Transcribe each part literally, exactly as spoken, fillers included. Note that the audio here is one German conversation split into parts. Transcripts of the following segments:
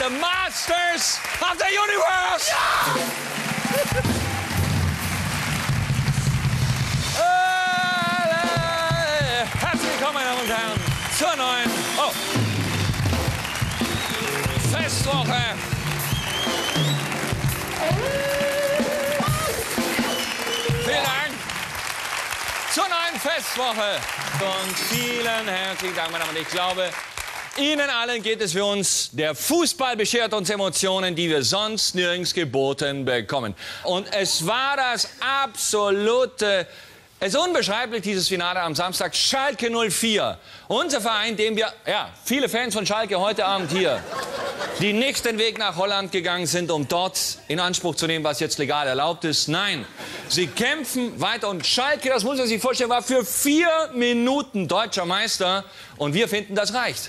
the Masters of the Universe! Ja! äh, herzlich willkommen, meine Damen und Herren, zur neuen oh. Festwoche. Vielen Dank. Zur neuen Festwoche. Und vielen herzlichen Dank, meine Damen und Herren. Ich glaube, Ihnen allen geht es wie uns. Der Fußball beschert uns Emotionen, die wir sonst nirgends geboten bekommen. Und es war das absolute, es ist unbeschreiblich, dieses Finale am Samstag. Schalke null vier. Unser Verein, dem wir, ja, viele Fans von Schalke heute Abend hier, die nicht den Weg nach Holland gegangen sind, um dort in Anspruch zu nehmen, was jetzt legal erlaubt ist. Nein, sie kämpfen weiter. Und Schalke, das muss man sich vorstellen, war für vier Minuten deutscher Meister. Und wir finden, das reicht.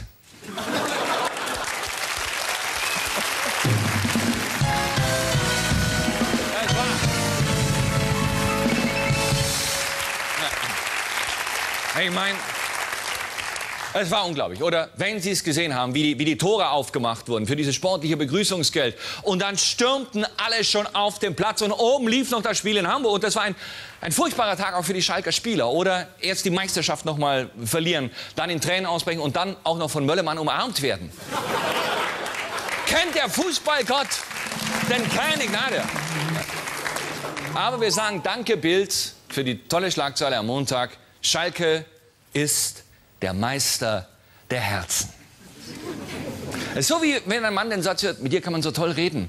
Ich meine, es war unglaublich. Oder wenn Sie es gesehen haben, wie die, wie die Tore aufgemacht wurden für dieses sportliche Begrüßungsgeld. Und dann stürmten alle schon auf den Platz und oben lief noch das Spiel in Hamburg. Und das war ein, ein furchtbarer Tag auch für die Schalker Spieler. Oder erst die Meisterschaft noch mal verlieren, dann in Tränen ausbrechen und dann auch noch von Möllermann umarmt werden. Kennt der Fußballgott denn keine Gnade? Aber wir sagen danke Bild für die tolle Schlagzeile am Montag. Schalke ist der Meister der Herzen. Es ist so, wie wenn ein Mann den Satz hört, mit dir kann man so toll reden.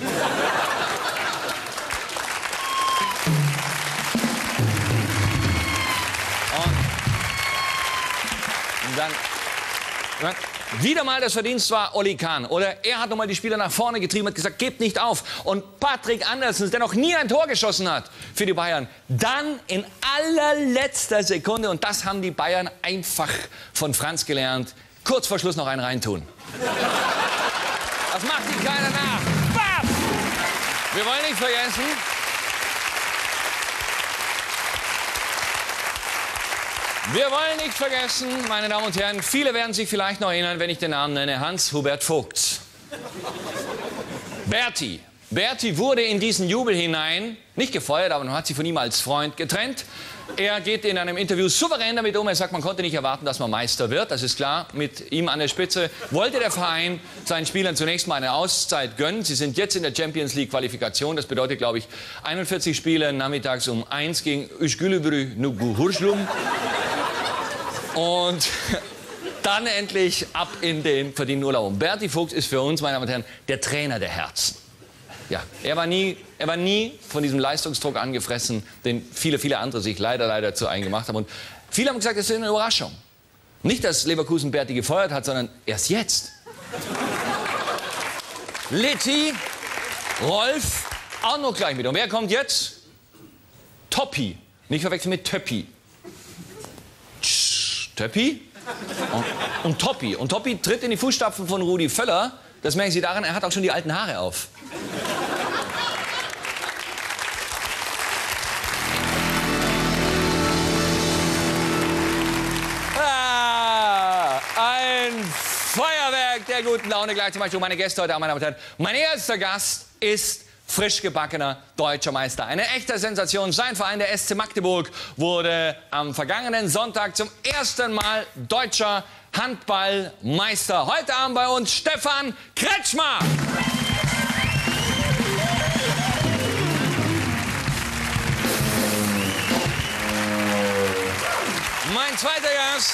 Und dann, dann wieder mal das Verdienst war Oli Kahn. Oder er hat nochmal die Spieler nach vorne getrieben, hat gesagt, gebt nicht auf. Und Patrick Andersen, der noch nie ein Tor geschossen hat für die Bayern, dann in allerletzter Sekunde, und das haben die Bayern einfach von Franz gelernt, kurz vor Schluss noch einen reintun. Das macht ihm keiner nach. Bam! Wir wollen nicht vergessen, Wir wollen nicht vergessen, meine Damen und Herren, viele werden sich vielleicht noch erinnern, wenn ich den Namen nenne, Hans-Hubert Vogt. Berti. Berti wurde in diesen Jubel hinein, nicht gefeuert, aber man hat sich von ihm als Freund getrennt. Er geht in einem Interview souverän damit um. Er sagt, man konnte nicht erwarten, dass man Meister wird. Das ist klar. Mit ihm an der Spitze wollte der Verein seinen Spielern zunächst mal eine Auszeit gönnen. Sie sind jetzt in der Champions League Qualifikation. Das bedeutet, glaube ich, einundvierzig Spiele nachmittags um eins gegen Üsküdarü Nuguhurslum. Und dann endlich ab in den verdienten Urlaub. Und Berti Vogt ist für uns, meine Damen und Herren, der Trainer der Herzen. Ja, er war nie, er war nie von diesem Leistungsdruck angefressen, den viele, viele andere sich leider, leider zu eigen gemacht haben. Und viele haben gesagt, es ist eine Überraschung. Nicht, dass Leverkusen Berti gefeuert hat, sondern erst jetzt. Litti, Rolf, auch noch gleich mit. Und wer kommt jetzt? Toppi. Nicht verwechseln mit Töppi. Töppi und, und Toppi. Und Toppi tritt in die Fußstapfen von Rudi Völler. Das merken Sie daran, er hat auch schon die alten Haare auf. Ah, ein Feuerwerk der guten Laune gleich zum Beispiel. Meine Gäste heute, meine Damen und Herren. Mein erster Gast ist frisch gebackener deutscher Meister. Eine echte Sensation. Sein Verein, der S C Magdeburg, wurde am vergangenen Sonntag zum ersten Mal deutscher Handballmeister. Heute Abend bei uns Stefan Kretschmer. Mein zweiter Gast.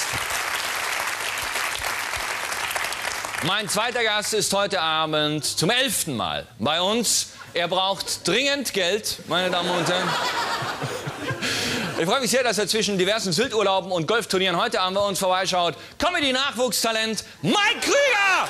Mein zweiter Gast ist heute Abend zum elften Mal bei uns. Er braucht dringend Geld, meine Damen und Herren. Ich freue mich sehr, dass er zwischen diversen Sylt-Urlauben und Golfturnieren heute Abend bei uns vorbeischaut. Comedy-Nachwuchstalent Mike Krüger!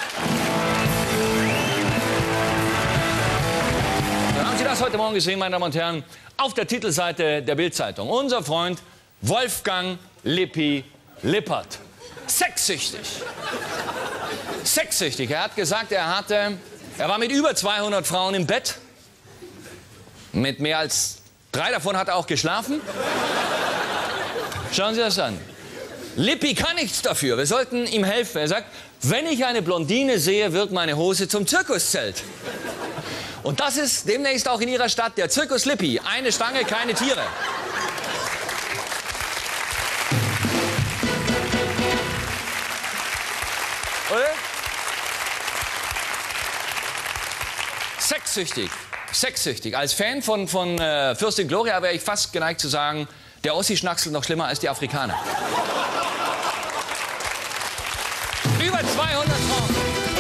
Dann haben Sie das heute Morgen gesehen, meine Damen und Herren, auf der Titelseite der Bild-Zeitung. Unser Freund Wolfgang Lippi Lippert. Sexsüchtig. Sexsüchtig. Er hat gesagt, er hatte, er war mit über zweihundert Frauen im Bett. Mit mehr als drei davon hat er auch geschlafen. Schauen Sie das an. Lippi kann nichts dafür. Wir sollten ihm helfen. Er sagt, wenn ich eine Blondine sehe, wird meine Hose zum Zirkuszelt. Und das ist demnächst auch in Ihrer Stadt der Zirkus Lippi. Eine Stange, keine Tiere. Oder? Sexsüchtig. Sexsüchtig. Als Fan von, von äh, Fürstin Gloria wäre ich fast geneigt zu sagen, der Ossi schnackselt noch schlimmer als die Afrikaner. Über zweihundert Franken.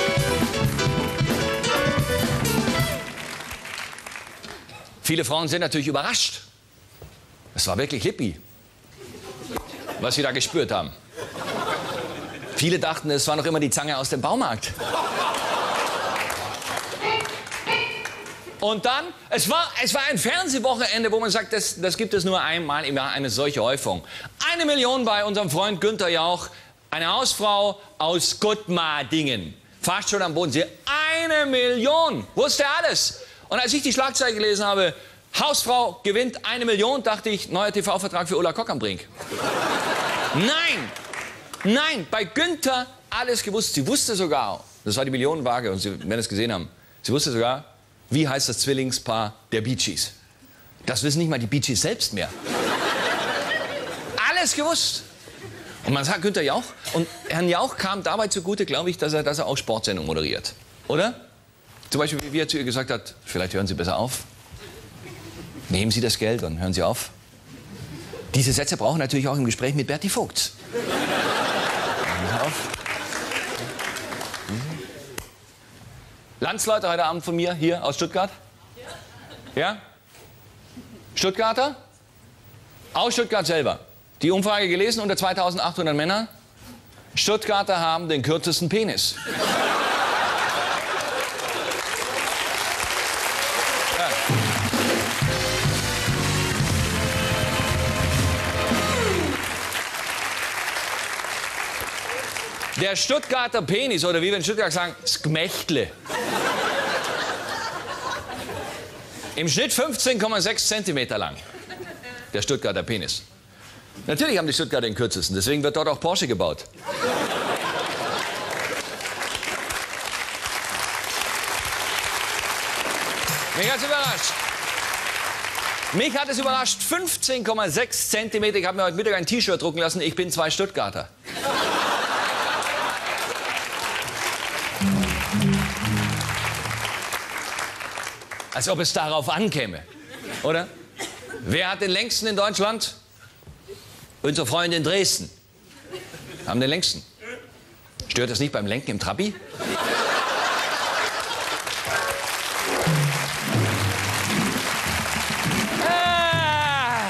Viele Frauen sind natürlich überrascht. Es war wirklich Lippi, was sie da gespürt haben. Viele dachten, es war noch immer die Zange aus dem Baumarkt. Und dann, es war, es war ein Fernsehwochenende, wo man sagt, das, das gibt es nur einmal im Jahr, eine solche Häufung. Eine Million bei unserem Freund Günther Jauch, eine Hausfrau aus Gudmadingen, fast schon am Bodensee. Eine Million, wusste alles. Und als ich die Schlagzeile gelesen habe, Hausfrau gewinnt eine Million, dachte ich, neuer T V-Vertrag für Ulla Kock am Brink. Nein, nein, bei Günther alles gewusst. Sie wusste sogar, das war die Millionenwaage und Sie werden es gesehen haben, sie wusste sogar, wie heißt das Zwillingspaar der Bee Gees? Das wissen nicht mal die Bee Gees selbst mehr. Alles gewusst. Und man sagt Günther Jauch. Und Herrn Jauch kam dabei zugute, glaube ich, dass er, dass er auch Sportsendungen moderiert. Oder? Zum Beispiel, wie er zu ihr gesagt hat, vielleicht hören Sie besser auf. Nehmen Sie das Geld und hören Sie auf. Diese Sätze brauchen natürlich auch im Gespräch mit Berti Vogts. Hören Sie auf. Landsleute heute Abend von mir, hier aus Stuttgart? Ja? Stuttgarter? Aus Stuttgart selber. Die Umfrage gelesen unter zweitausendachthundert Männern. Stuttgarter haben den kürzesten Penis. Ja. Der Stuttgarter Penis, oder wie wir in Stuttgart sagen, Skmächtle. Im Schnitt fünfzehn Komma sechs Zentimeter lang. Der Stuttgarter Penis. Natürlich haben die Stuttgarter den kürzesten, deswegen wird dort auch Porsche gebaut. Mich hat es überrascht. Mich hat es überrascht, fünfzehn Komma sechs Zentimeter. Ich habe mir heute Mittag ein T-Shirt drucken lassen, ich bin zwei Stuttgarter. Als ob es darauf ankäme, oder? Wer hat den längsten in Deutschland? Unsere Freunde in Dresden haben den längsten. Stört das nicht beim Lenken im Trabi? Ah.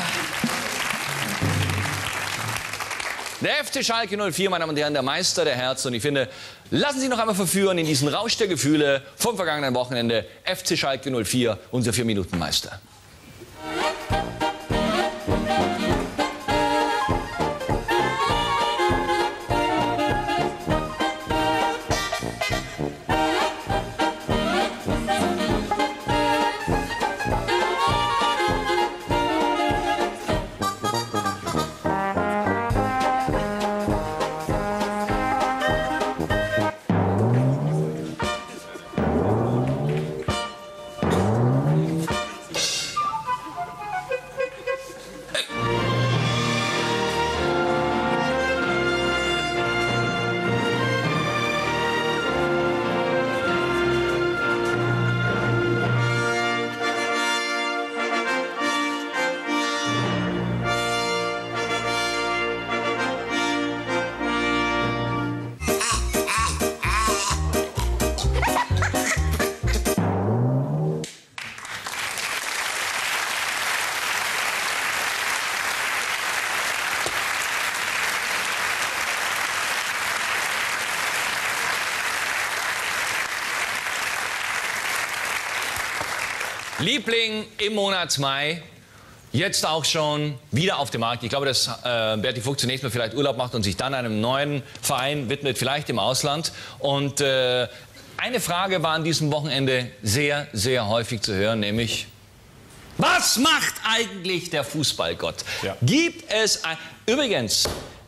Der F C Schalke null vier, meine Damen und Herren, der Meister der Herzen. Und ich finde, lassen Sie sich noch einmal verführen in diesen Rausch der Gefühle vom vergangenen Wochenende. F C Schalke null vier, unser vier-Minuten-Meister. Liebling im Monat Mai, jetzt auch schon wieder auf dem Markt. Ich glaube, dass äh, Berti Vogt zunächst mal vielleicht Urlaub macht und sich dann einem neuen Verein widmet, vielleicht im Ausland. Und äh, eine Frage war an diesem Wochenende sehr, sehr häufig zu hören, nämlich: Was macht eigentlich der Fußballgott? Ja. Gibt es ein... Übrigens,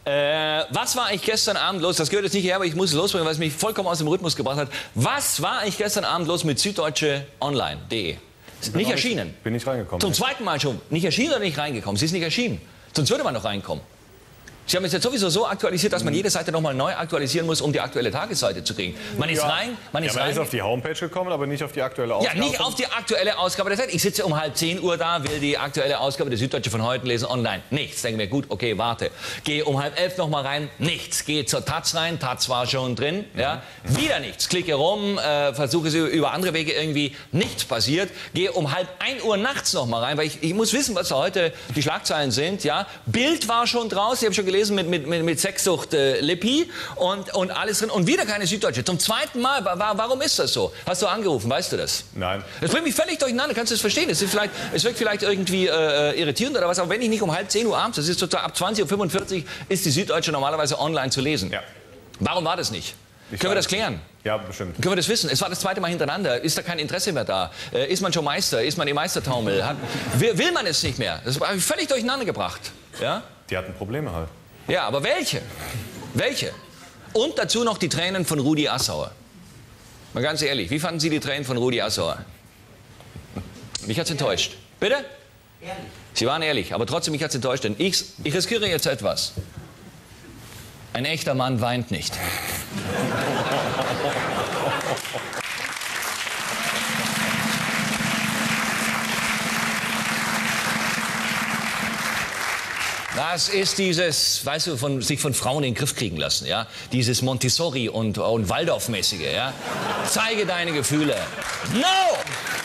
Äh, was war eigentlich gestern Abend los? Das gehört jetzt nicht her, aber ich muss es losbringen, weil es mich vollkommen aus dem Rhythmus gebracht hat. Was war eigentlich gestern Abend los mit süddeutsche online punkt de? Nicht erschienen. Nicht, bin nicht reingekommen. Zum nicht. zweiten Mal schon. Nicht erschienen oder nicht reingekommen? Sie ist nicht erschienen. Sonst würde man noch reinkommen. Sie haben es jetzt sowieso so aktualisiert, dass man jede Seite nochmal neu aktualisieren muss, um die aktuelle Tagesseite zu kriegen. Man ist ja. rein, man ist ja, man rein. ist auf die Homepage gekommen, aber nicht auf die aktuelle Ausgabe. Ja, nicht auf die aktuelle Ausgabe der Zeit. Ich sitze um halb zehn Uhr da, will die aktuelle Ausgabe der Süddeutsche von heute lesen online. Nichts. Denke mir, gut, okay, warte. Gehe um halb elf noch mal rein. Nichts. Gehe zur Taz rein. Taz war schon drin. Ja. Mhm. Wieder nichts. Klicke rum, äh, versuche es über andere Wege irgendwie. Nichts passiert. Gehe um halb ein Uhr nachts noch mal rein, weil ich, ich muss wissen, was da heute die Schlagzeilen sind. Ja. Bild war schon draus. Ich habe schon gelesen mit, mit, mit, mit Sexsucht äh, Lippi und, und alles drin. Und wieder keine Süddeutsche. Zum zweiten Mal. Wa warum ist das so? Hast du angerufen? Weißt du das? Nein. Das bringt mich völlig durcheinander. Kannst du das verstehen? Es, ist vielleicht, es wirkt vielleicht irgendwie äh, irritierend oder was. Aber wenn ich nicht um halb zehn Uhr abends, das ist sozusagen ab zwanzig Uhr fünfundvierzig, ist die Süddeutsche normalerweise online zu lesen. Ja. Warum war das nicht? Ich Können wir das klären? Ja, bestimmt. Können wir das wissen? Es war das zweite Mal hintereinander. Ist da kein Interesse mehr da? Äh, ist man schon Meister? Ist man im Meistertaumel? Hat, will, will man es nicht mehr? Das habe ich völlig durcheinander gebracht. Ja? Die hatten Probleme halt. Ja, aber welche? Welche? Und dazu noch die Tränen von Rudi Assauer. Mal ganz ehrlich, wie fanden Sie die Tränen von Rudi Assauer? Mich hat's enttäuscht. Bitte? Ehrlich. Sie waren ehrlich, aber trotzdem mich hat's enttäuscht, denn ich, ich riskiere jetzt etwas. Ein echter Mann weint nicht. Das ist dieses, weißt du, von, sich von Frauen in den Griff kriegen lassen, ja? Dieses Montessori- und, und Waldorf-mäßige, ja? Zeige deine Gefühle. No!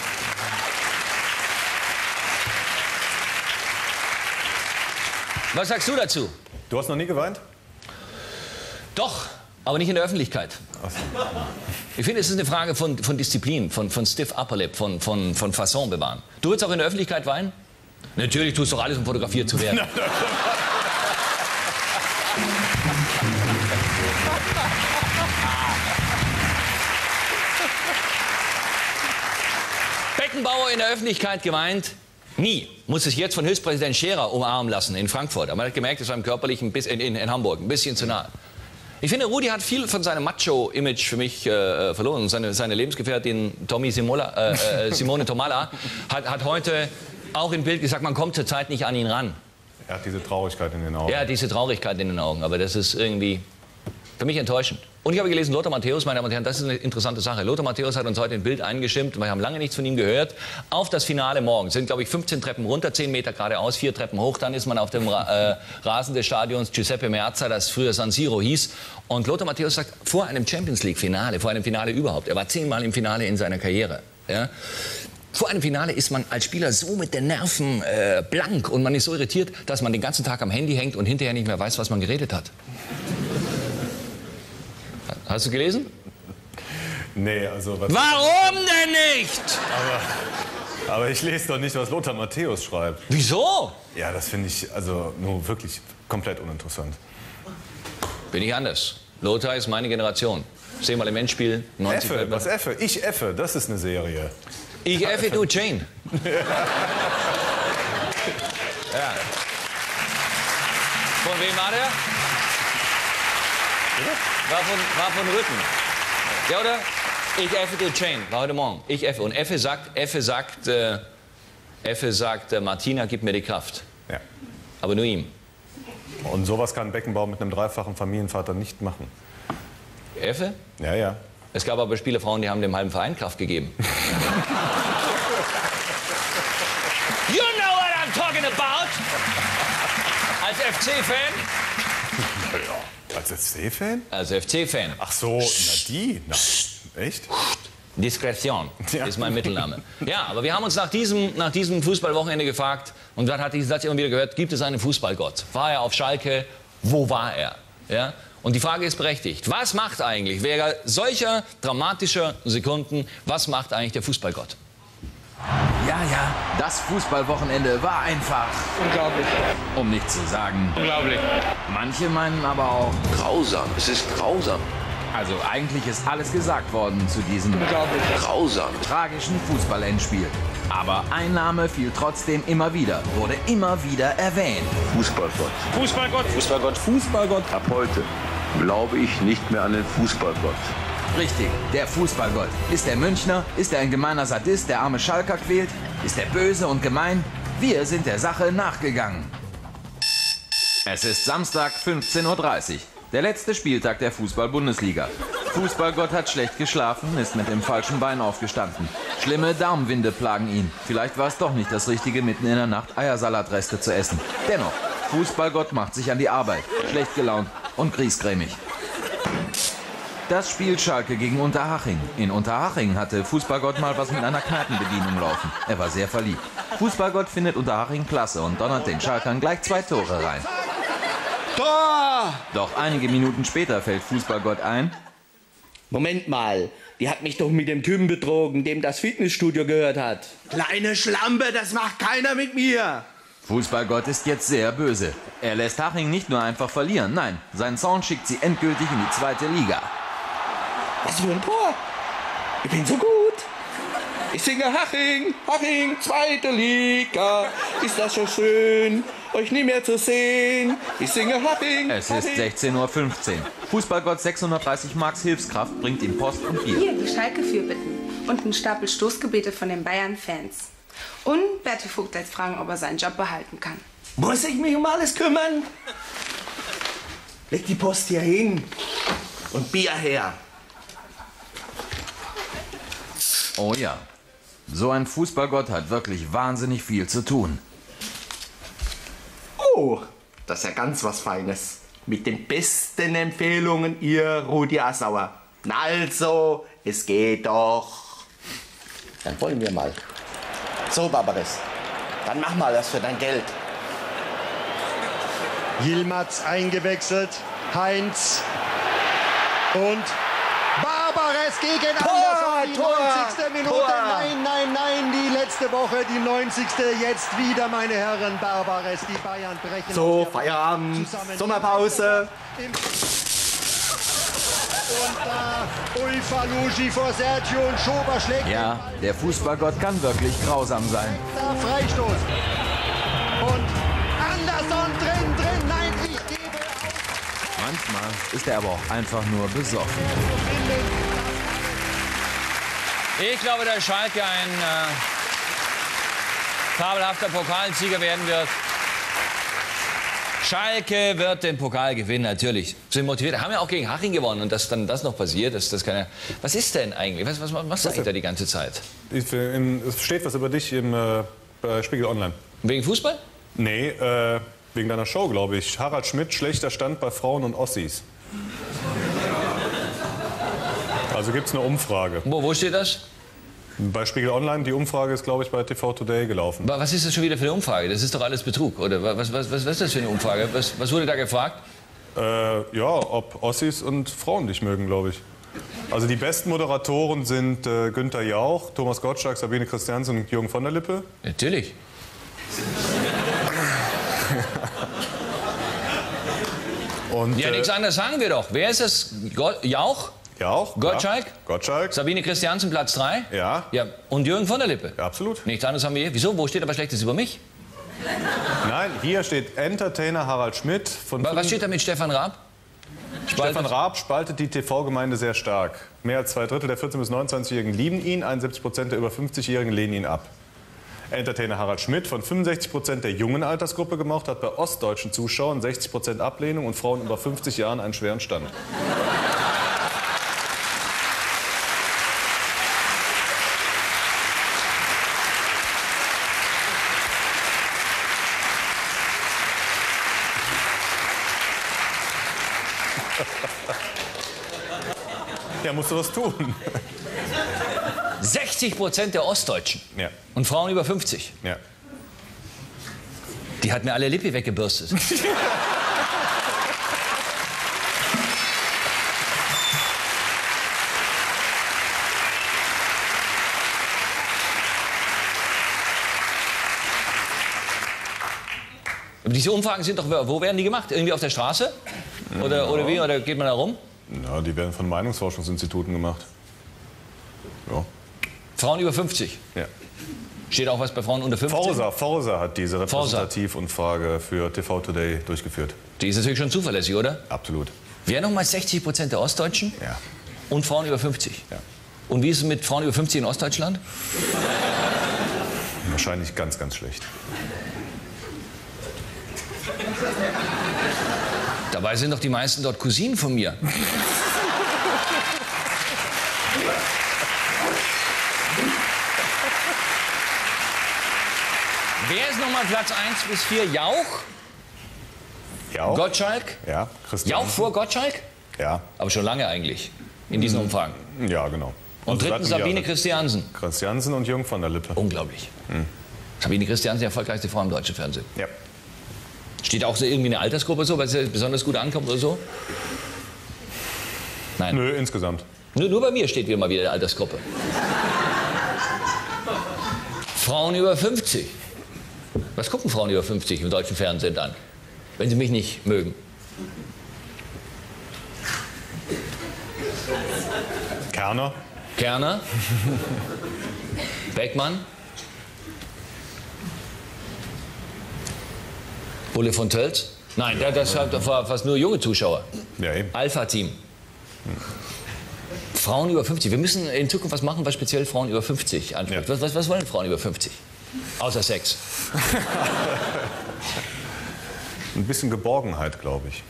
Was sagst du dazu? Du hast noch nie geweint? Doch, aber nicht in der Öffentlichkeit. Ach so. Ich finde, es ist eine Frage von, von Disziplin, von, von Stiff Upper Lip, von, von, von Fasson bewahren. Du würdest auch in der Öffentlichkeit weinen? Natürlich tust du doch alles, um fotografiert zu werden. Beckenbauer in der Öffentlichkeit geweint? Nie. Muss sich jetzt von Hilfspräsident Scherer umarmen lassen in Frankfurt. Aber man hat gemerkt, es war ihm körperlich ein bisschen, in, in Hamburg ein bisschen zu nah. Ich finde, Rudi hat viel von seinem Macho-Image für mich äh, verloren. Seine, seine Lebensgefährtin Tommy Simola, äh, äh, Simone Tomala hat, hat heute auch im Bild gesagt, man kommt zurzeit nicht an ihn ran. Er hat diese Traurigkeit in den Augen. Ja, diese Traurigkeit in den Augen. Aber das ist irgendwie für mich enttäuschend. Und ich habe gelesen, Lothar Matthäus, meine Damen und Herren, das ist eine interessante Sache. Lothar Matthäus hat uns heute ein Bild eingestimmt, wir haben lange nichts von ihm gehört, auf das Finale morgen. Es sind, glaube ich, fünfzehn Treppen runter, zehn Meter geradeaus, vier Treppen hoch. Dann ist man auf dem äh, Rasen des Stadions Giuseppe Meazza, das früher San Siro hieß. Und Lothar Matthäus sagt, vor einem Champions-League-Finale, vor einem Finale überhaupt, er war zehnmal im Finale in seiner Karriere, ja, vor einem Finale ist man als Spieler so mit den Nerven äh, blank und man ist so irritiert, dass man den ganzen Tag am Handy hängt und hinterher nicht mehr weiß, was man geredet hat. Hast du gelesen? Nee, also... Was Warum denn nicht? Aber, aber ich lese doch nicht, was Lothar Matthäus schreibt. Wieso? Ja, das finde ich also nur wirklich komplett uninteressant. Bin ich anders. Lothar ist meine Generation. Zehnmal im Endspiel, neunzig Effe, was Effe? Ich Effe, das ist eine Serie. Ich Effe, du Jane. Ja. Von wem war der? War von, war von Rütten. Ja, oder? Ich Effe, du Jane. War heute Morgen. Ich Effe. Und Effe sagt, Effe sagt, äh, Effe sagt, äh, Martina, gib mir die Kraft. Ja. Aber nur ihm. Und sowas kann Beckenbauer mit einem dreifachen Familienvater nicht machen. Effe? Ja, ja. Es gab aber Spielerfrauen, die haben dem halben Verein Kraft gegeben. You know what I'm talking about? Als F C-Fan? Ja, als F C-Fan? Als F C-Fan. Ach so, na die? Na, echt? Diskretion Ja. ist mein Mittelname. Ja, aber wir haben uns nach diesem, nach diesem Fußballwochenende gefragt und dann hat diesen Satz immer wieder gehört, gibt es einen Fußballgott? War er auf Schalke? Wo war er? Ja? Und die Frage ist berechtigt. Was macht eigentlich, während solcher dramatischer Sekunden, was macht eigentlich der Fußballgott? Ja, ja, das Fußballwochenende war einfach Unglaublich. um nicht zu sagen. Unglaublich. Manche meinen aber auch Grausam, es ist grausam. Also eigentlich ist alles gesagt worden zu diesem Grausam. tragischen Fußball-Endspiel. Aber ein Name fiel trotzdem immer wieder, wurde immer wieder erwähnt. Fußballgott. Fußballgott. Fußballgott. Fußballgott. Ab heute glaube ich nicht mehr an den Fußballgott. Richtig, der Fußballgott. Ist er Münchner? Ist er ein gemeiner Sadist, der arme Schalker quält? Ist er böse und gemein? Wir sind der Sache nachgegangen. Es ist Samstag, fünfzehn Uhr dreißig. Der letzte Spieltag der Fußball-Bundesliga. Fußballgott hat schlecht geschlafen, ist mit dem falschen Bein aufgestanden. Schlimme Daumenwinde plagen ihn. Vielleicht war es doch nicht das Richtige, mitten in der Nacht Eiersalatreste zu essen. Dennoch, Fußballgott macht sich an die Arbeit. Schlecht gelaunt und griesgrämig. Das Spiel Schalke gegen Unterhaching. In Unterhaching hatte Fußballgott mal was mit einer Kneipenbedienung laufen. Er war sehr verliebt. Fußballgott findet Unterhaching klasse und donnert den Schalkern gleich zwei Tore rein. Tor! Doch einige Minuten später fällt Fußballgott ein: Moment mal, die hat mich doch mit dem Typen betrogen, dem das Fitnessstudio gehört hat. Kleine Schlampe, das macht keiner mit mir. Fußballgott ist jetzt sehr böse. Er lässt Haching nicht nur einfach verlieren, nein, sein Sohn schickt sie endgültig in die zweite Liga. Was für ein Tor? Ich bin so gut. Ich singe Haching, Haching, zweite Liga. Ist das so schön, euch nie mehr zu sehen. Ich singe Haching. Es ist sechzehn Uhr fünfzehn. Fußballgott sechshundertdreißig Marks Hilfskraft bringt ihm Post und Bier. Hier, die Schalke-Fürbitten und ein Stapel Stoßgebete von den Bayern-Fans. Und Bertel Vogt lässt fragen, ob er seinen Job behalten kann. Muss ich mich um alles kümmern? Leg die Post hier hin und Bier her. Oh ja, so ein Fußballgott hat wirklich wahnsinnig viel zu tun. Oh, das ist ja ganz was Feines. Mit den besten Empfehlungen, ihr Rudi Assauer. Na also, es geht doch. Dann wollen wir mal. So, Barbares, dann mach mal das für dein Geld. Yilmaz eingewechselt, Heinz und Barbares gegen Tor, Anderson, die Tor, neunzigste Minute. Tor. Nein, nein, nein, die letzte Woche, die neunzigste Jetzt wieder, meine Herren, Barbares. Die Bayern brechen. So, Feierabend, Sommerpause. Und da Ulfalugi vor Sergio und Schober schlägt. Ja, der Fußballgott kann wirklich grausam sein. Da Freistoß. Und Anderson drin, drin. Nein, ich gebe auf. Manchmal ist er aber auch einfach nur besoffen. Ich glaube, dass Schalke ein äh, fabelhafter Pokalsieger werden wird. Schalke wird den Pokal gewinnen, natürlich. Sind motiviert. Haben ja auch gegen Haching gewonnen. Und dass dann das noch passiert, ist das keine. Was ist denn eigentlich? Was, was machst du eigentlich da die ganze Zeit? Ich, in, es steht was über dich im äh, bei Spiegel Online. Wegen Fußball? Nee, äh, wegen deiner Show, glaube ich. Harald Schmidt, schlechter Stand bei Frauen und Ossis. Also gibt es eine Umfrage. Wo, wo steht das? Bei Spiegel Online, die Umfrage ist, glaube ich, bei T V Today gelaufen. Was ist das schon wieder für eine Umfrage? Das ist doch alles Betrug, oder? Was, was, was, was ist das für eine Umfrage? Was, was wurde da gefragt? Äh, ja, ob Ossis und Frauen dich mögen, glaube ich. Also die besten Moderatoren sind äh, Günther Jauch, Thomas Gottschalk, Sabine Christiansen und Jürgen von der Lippe. Natürlich. Und, Ja, äh, nichts anderes sagen wir doch. Wer ist das? Go Jauch? Jauch. Gottschalk? Ja. Gottschalk. Sabine Christiansen, Platz drei? Ja. Ja. Und Jürgen von der Lippe? Ja, absolut. Nichts anderes haben wir hier. Wieso? Wo steht aber Schlechtes über mich? Nein, hier steht Entertainer Harald Schmidt. Von Was steht da mit Stefan Raab? Stefan Raab spaltet die T V-Gemeinde sehr stark. Mehr als zwei Drittel der vierzehn- bis neunundzwanzigjährigen lieben ihn, einundsiebzig Prozent der über fünfzigjährigen lehnen ihn ab. Entertainer Harald Schmidt, von fünfundsechzig Prozent der jungen Altersgruppe gemacht, hat bei ostdeutschen Zuschauern sechzig Prozent Ablehnung und Frauen über fünfzig Jahren einen schweren Stand. Ja, musst du was tun. sechzig Prozent der Ostdeutschen. Ja. Und Frauen über fünfzig. Ja. Die hat mir alle Lippi weggebürstet. Aber diese Umfragen sind doch, wo werden die gemacht? Irgendwie auf der Straße? Oder, oder wie? Oder geht man da rum? Na, die werden von Meinungsforschungsinstituten gemacht. Ja. Frauen über fünfzig? Ja. Steht auch was bei Frauen unter fünfzig? Forsa, Forsa hat diese Repräsentativumfrage für T V Today durchgeführt. Die ist natürlich schon zuverlässig, oder? Absolut. Wer nochmal sechzig Prozent der Ostdeutschen? Ja. Und Frauen über fünfzig? Ja. Und wie ist es mit Frauen über fünfzig in Ostdeutschland? Wahrscheinlich ganz, ganz schlecht. Dabei sind doch die meisten dort Cousinen von mir. Wer ist nochmal Platz eins bis vier? Jauch? Jauch? Gottschalk? Ja, Christian. Jauch vor Gottschalk? Ja. Aber schon lange eigentlich, in diesen Umfragen. Ja, genau. Und Also drittens seit einem Sabine Jahr. Christiansen. Christiansen und Jürgen von der Lippe. Unglaublich. Sabine Christiansen, die erfolgreichste Frau im deutschen Fernsehen. Ja. Steht auch so irgendwie eine Altersgruppe so, weil sie besonders gut ankommt oder so? Nein. Nö, insgesamt. Nur, nur bei mir steht wieder mal wieder eine Altersgruppe. Frauen über fünfzig. Was gucken Frauen über fünfzig im deutschen Fernsehen an, wenn sie mich nicht mögen? Kerner. Kerner? Beckmann? Bulle von Tölz? Nein, das war fast nur junge Zuschauer. Ja, eben. Alpha-Team. Frauen über fünfzig. Wir müssen in Zukunft was machen, was speziell Frauen über fünfzig anspricht. Ja. Was, was, was wollen Frauen über fünfzig? Außer Sex. Ein bisschen Geborgenheit, glaube ich.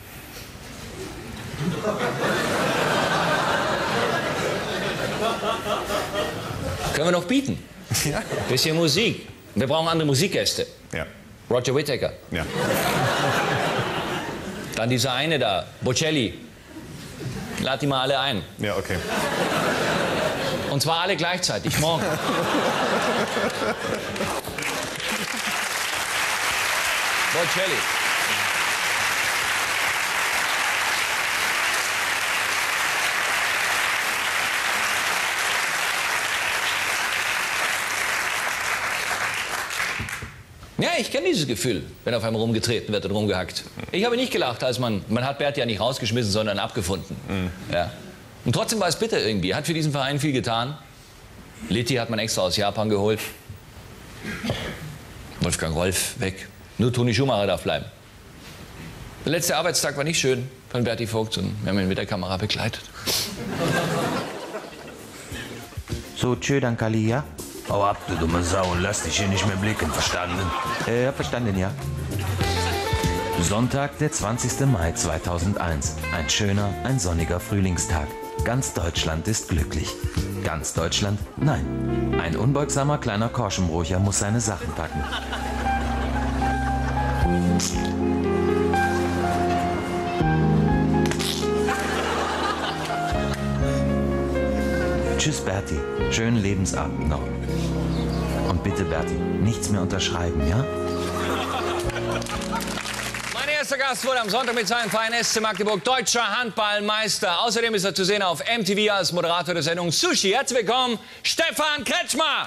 Können wir noch bieten? Ja. Bisschen Musik. Wir brauchen andere Musikgäste. Ja. Roger Whittaker. Ja. Dann dieser eine da, Bocelli. Lad die mal alle ein. Ja, okay. Und zwar alle gleichzeitig, morgen. Bocelli. Ja, ich kenne dieses Gefühl, wenn auf einmal rumgetreten wird und rumgehackt. Ich habe nicht gelacht, als man, man hat Bert ja nicht rausgeschmissen, sondern abgefunden. Mhm. Ja. Und trotzdem war es bitter irgendwie. Hat für diesen Verein viel getan. Litti hat man extra aus Japan geholt. Wolfgang Rolf weg. Nur Toni Schumacher darf bleiben. Der letzte Arbeitstag war nicht schön von Berti Vogt und wir haben ihn mit der Kamera begleitet. So, tschö, dann Kali, ja? Hau ab, du dumme Sau, und lass dich hier nicht mehr blicken, verstanden? Äh, ja, verstanden, ja. Sonntag, der zwanzigste Mai zweitausendeins. Ein schöner, ein sonniger Frühlingstag. Ganz Deutschland ist glücklich. Ganz Deutschland? Nein. Ein unbeugsamer kleiner Korschenbrucher muss seine Sachen packen. Tschüss, Berti. Schönen Lebensabend noch. Und bitte, Berti, nichts mehr unterschreiben, ja? Mein erster Gast wurde am Sonntag mit seinem Verein S C Magdeburg deutscher Handballmeister. Außerdem ist er zu sehen auf M T V als Moderator der Sendung Sushi. Herzlich willkommen, Stefan Kretschmer.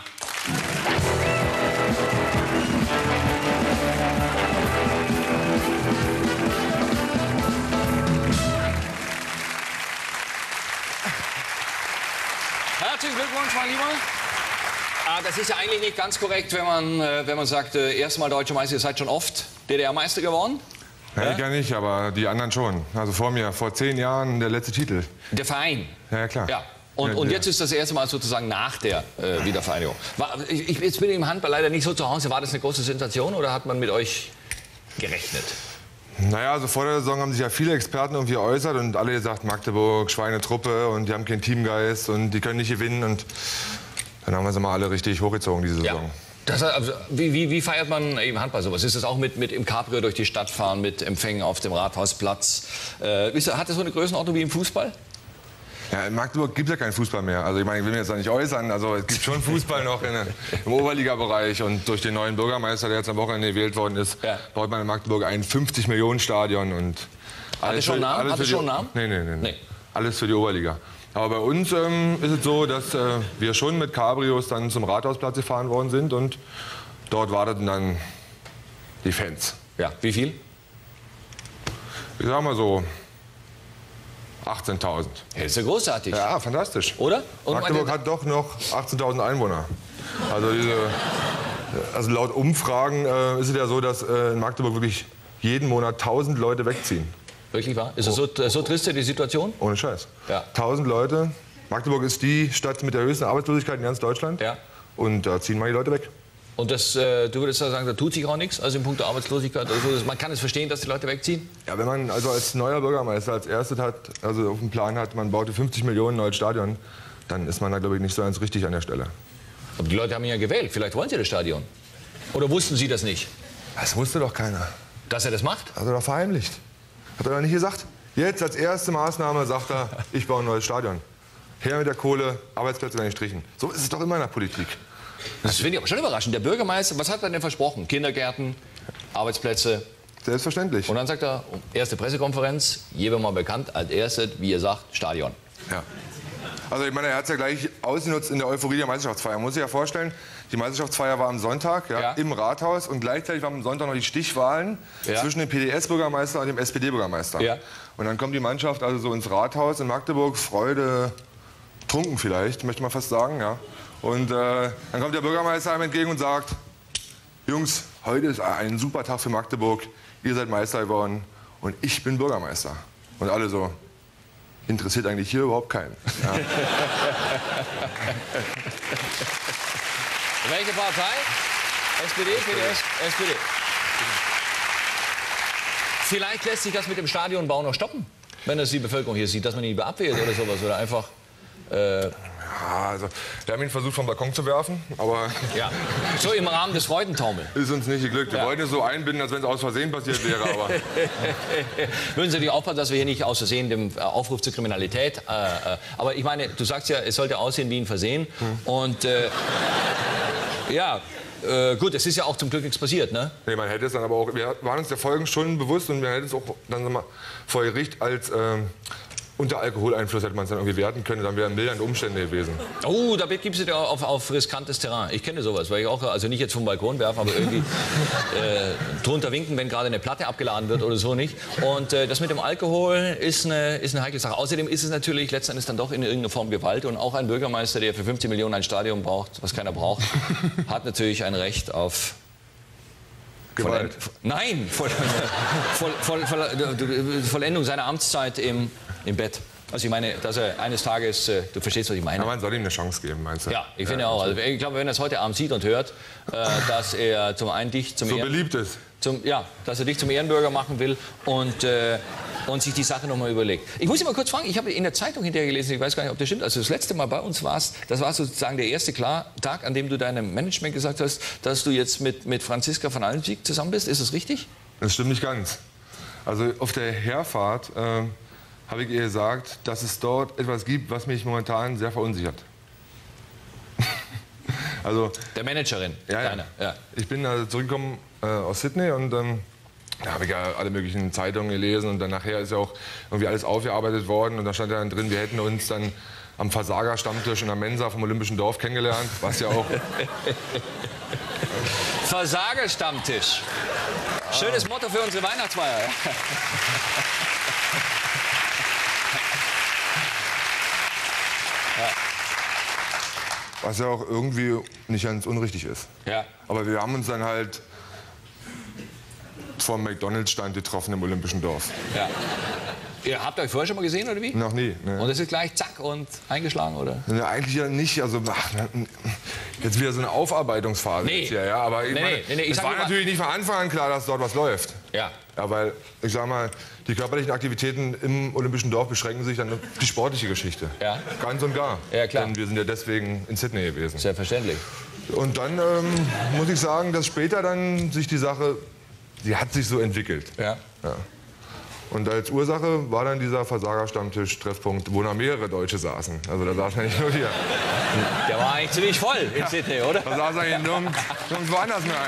Herzlichen Glückwunsch, mein Lieber. Ah, das ist ja eigentlich nicht ganz korrekt, wenn man, äh, wenn man sagt, äh, erstmal deutscher Meister, ihr seid schon oft D D R-Meister geworden. Ja, ich ja nicht, aber die anderen schon. Also vor mir, vor zehn Jahren der letzte Titel. Der Verein. Ja, ja klar. Ja. Und, Ja, und ja. jetzt ist das erste Mal sozusagen nach der äh, Wiedervereinigung. War, ich, ich jetzt bin ich im Handball leider nicht so zu Hause. War das eine große Sensation oder hat man mit euch gerechnet? Naja, also vor der Saison haben sich ja viele Experten irgendwie geäußert und alle gesagt, Magdeburg, Schweinetruppe und die haben keinen Teamgeist und die können nicht gewinnen. Und dann haben wir sie mal alle richtig hochgezogen diese Saison. Ja. Das, also, wie, wie, wie feiert man im Handball sowas? Ist das auch mit, mit im Cabrio durch die Stadt fahren, mit Empfängen auf dem Rathausplatz? Äh, ist, hat das so eine Größenordnung wie im Fußball? Ja, in Magdeburg gibt es ja keinen Fußball mehr. Also ich meine, ich will mich jetzt da nicht äußern. Also es gibt schon Fußball noch in, im Oberliga-Bereich. Und durch den neuen Bürgermeister, der jetzt am Wochenende gewählt worden ist, Ja. baut man in Magdeburg ein fünfzig Millionen Stadion. Und Hat es schon einen Namen? alles Hat für es die- schon einen Namen? Nee, nee, nee, Nee. nee. Alles für die Oberliga. Aber bei uns ähm, ist es so, dass äh, wir schon mit Cabrios dann zum Rathausplatz gefahren worden sind. Und dort warteten dann die Fans. Ja. Wie viel? Ich sag mal so achtzehntausend. Das ist ja großartig. Ja, fantastisch. Oder? Und Magdeburg hat doch noch achtzehntausend Einwohner. Also, diese, also laut Umfragen äh, ist es ja so, dass äh, in Magdeburg wirklich jeden Monat tausend Leute wegziehen. Wirklich wahr? Ist das so, so triste, die Situation? Ohne Scheiß. Ja. tausend Leute. Magdeburg ist die Stadt mit der höchsten Arbeitslosigkeit in ganz Deutschland. Ja. Und da ziehen mal die Leute weg. Und das, äh, du würdest sagen, da tut sich auch nichts, also in puncto Arbeitslosigkeit oder so. Man kann es verstehen, dass die Leute wegziehen? Ja, wenn man also als neuer Bürgermeister als erstes hat, also auf dem Plan hat, man baute fünfzig Millionen neues Stadion, dann ist man da, glaube ich, nicht so ganz richtig an der Stelle. Aber die Leute haben ihn ja gewählt. Vielleicht wollen sie das Stadion. Oder wussten sie das nicht? Das wusste doch keiner. Dass er das macht? Hat er doch verheimlicht. Hat er doch nicht gesagt. Jetzt als erste Maßnahme sagt er, ich baue ein neues Stadion. Her mit der Kohle, Arbeitsplätze werden gestrichen. So ist es doch immer in der Politik. Das finde ich aber schon überraschend. Der Bürgermeister, was hat er denn versprochen? Kindergärten, Arbeitsplätze. Selbstverständlich. Und dann sagt er, erste Pressekonferenz, jedem mal bekannt, als erstes, wie ihr sagt, Stadion. Ja. Also ich meine, er hat es ja gleich ausgenutzt in der Euphorie der Meisterschaftsfeier. Man muss sich ja vorstellen, die Meisterschaftsfeier war am Sonntag ja, Ja. im Rathaus und gleichzeitig waren am Sonntag noch die Stichwahlen Ja. zwischen dem P D S-Bürgermeister und dem S P D-Bürgermeister. Ja. Und dann kommt die Mannschaft also so ins Rathaus in Magdeburg, Freude, trunken vielleicht, möchte man fast sagen. Ja. Und äh, dann kommt der Bürgermeister einem entgegen und sagt, Jungs, heute ist ein super Tag für Magdeburg, ihr seid Meister geworden und ich bin Bürgermeister. Und alle so, interessiert eigentlich hier überhaupt keinen. Ja. Welche Partei? S P D, P D S, S P D. Vielleicht lässt sich das mit dem Stadionbau noch stoppen, wenn das die Bevölkerung hier sieht, dass man ihn lieber abwählt oder sowas oder einfach. Äh Ja, also, wir haben ihn versucht, vom Balkon zu werfen, aber ja. So im Rahmen des Freudentaumels. ist uns nicht geglückt. Wir Ja. wollten es so einbinden, als wenn es aus Versehen passiert wäre. Aber Würden Sie natürlich aufpassen, dass wir hier nicht aus Versehen dem äh, Aufruf zur Kriminalität. Äh, äh, aber ich meine, du sagst ja, es sollte aussehen wie ein Versehen. Hm. Und äh, ja, äh, gut, es ist ja auch zum Glück nichts passiert, ne? nee, man hätte es dann aber auch. Wir waren uns der Folgen schon bewusst und wir hätten es auch dann mal vor Gericht als ähm, unter Alkoholeinfluss hätte man es dann irgendwie werten können. Dann wären mildernde Umstände gewesen. Oh, da gibst du dir auf, auf riskantes Terrain. Ich kenne sowas, weil ich auch, also nicht jetzt vom Balkon werfe, aber irgendwie äh, drunter winken, wenn gerade eine Platte abgeladen wird oder so nicht. Und äh, das mit dem Alkohol ist eine, ist eine heikle Sache. Außerdem ist es natürlich letztendlich dann doch in irgendeiner Form Gewalt. Und auch ein Bürgermeister, der für fünfzehn Millionen ein Stadion braucht, was keiner braucht, hat natürlich ein Recht auf Gewalt. Vollend Nein, Voll Voll Voll Voll Vollendung seiner Amtszeit im, im Bett. Also ich meine, dass er eines Tages, äh, du verstehst, was ich meine. Ja, man soll ihm eine Chance geben, meinst du? Ja, ich finde auch. Also ich glaube, wenn er es heute Abend sieht und hört, äh, dass er zum einen dich zum, So Ehren, beliebt ist. zum ja, dass er dich zum Ehrenbürger machen will und äh, und sich die Sache noch mal überlegt. Ich muss Sie mal kurz fragen, ich habe in der Zeitung hinterher gelesen, ich weiß gar nicht, ob das stimmt, also das letzte Mal bei uns warst, das war sozusagen der erste Klar Tag, an dem du deinem Management gesagt hast, dass du jetzt mit, mit Franziska von Almsieg zusammen bist. Ist das richtig? Das stimmt nicht ganz. Also auf der Herfahrt äh, habe ich ihr gesagt, dass es dort etwas gibt, was mich momentan sehr verunsichert. Also, der Managerin, ja, ja. deine. Ja. Ich bin also zurückgekommen äh, aus Sydney und ähm, da habe ich ja alle möglichen Zeitungen gelesen und dann nachher ist ja auch irgendwie alles aufgearbeitet worden und da stand ja dann drin, wir hätten uns dann am Versagerstammtisch in der Mensa vom Olympischen Dorf kennengelernt, was ja auch... Versagerstammtisch. Schönes Motto für unsere Weihnachtsfeier. Ja. Was ja auch irgendwie nicht ganz unrichtig ist. Ja. Aber wir haben uns dann halt vor dem McDonalds-Stand getroffen im Olympischen Dorf. Ja. Ihr habt euch vorher schon mal gesehen, oder wie? Noch nie. Ne. Und es ist gleich zack und eingeschlagen, oder? Ja, eigentlich ja nicht. Also, ach, jetzt wieder so eine Aufarbeitungsphase. Nee. Jetzt hier, ja. Aber ich Nee, meine, nee, nee, ich es sag war nur mal- natürlich nicht von Anfang an klar, dass dort was läuft. Ja. Ja, weil, ich sag mal, die körperlichen Aktivitäten im Olympischen Dorf beschränken sich dann auf die sportliche Geschichte. Ja. Ganz und gar. Ja, klar. Denn wir sind ja deswegen in Sydney gewesen. Selbstverständlich. Und dann ähm, muss ich sagen, dass später dann sich die Sache, die hat sich so entwickelt. Ja. Ja. Und als Ursache war dann dieser Versagerstammtisch-Treffpunkt, wo noch mehrere Deutsche saßen. Also da saßen ja nicht nur hier. Der war eigentlich ziemlich voll in Ja. Sydney, oder? Da saß eigentlich nirgends, nirgendwo anders mehr einer.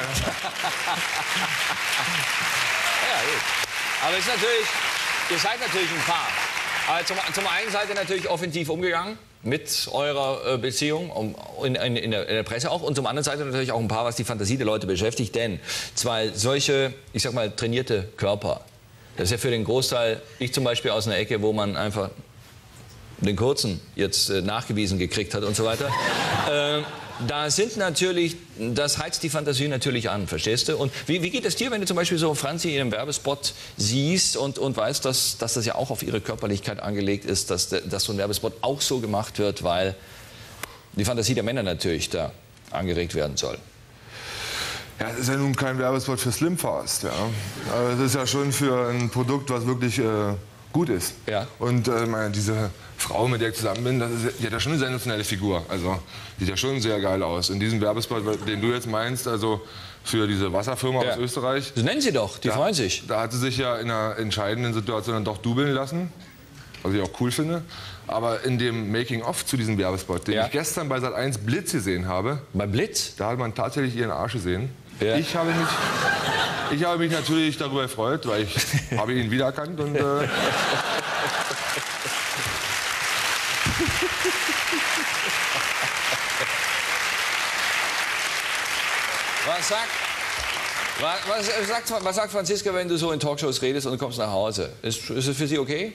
Ja, gut. Aber es ist natürlich, ihr seid natürlich ein Paar. Aber zum, zum einen seid ihr natürlich offensiv umgegangen mit eurer äh, Beziehung, um, in, in, in, der, in der Presse auch. Und zum anderen seid ihr natürlich auch ein Paar, was die Fantasie der Leute beschäftigt. Denn zwei solche, ich sag mal, trainierte Körper Das ist ja für den Großteil, ich zum Beispiel aus einer Ecke, wo man einfach den Kurzen jetzt äh, nachgewiesen gekriegt hat und so weiter. äh, da sind natürlich, das heizt die Fantasie natürlich an, verstehst du? Und wie, wie geht es dir, wenn du zum Beispiel so Franzi in einem Werbespot siehst und, und weißt, dass, dass das ja auch auf ihre Körperlichkeit angelegt ist, dass, dass so ein Werbespot auch so gemacht wird, weil die Fantasie der Männer natürlich da angeregt werden soll? Ja, es ist ja nun kein Werbespot für Slimfast, ja. Aber es ist ja schon für ein Produkt, was wirklich äh, gut ist. Ja. Und äh, meine, diese Frau, mit der ich zusammen bin, das ist, die hat ja schon eine sensationelle Figur. Also, sieht ja schon sehr geil aus. In diesem Werbespot, den du jetzt meinst, also für diese Wasserfirma ja. aus Österreich. Das nennen sie doch, die da, freuen sich. Da hat sie sich ja in einer entscheidenden Situation dann doch dubeln lassen. Was ich auch cool finde. Aber in dem Making-of zu diesem Werbespot, den ja. ich gestern bei Sat eins Blitz gesehen habe. Bei Blitz? Da hat man tatsächlich ihren Arsch gesehen. Ja. Ich, habe mich, ich habe mich natürlich darüber gefreut, weil ich habe ihn wiedererkannt. Und, äh was, sagt, was, was, sagt, was sagt Franziska, wenn du so in Talkshows redest und du kommst nach Hause? Ist, ist es für sie okay?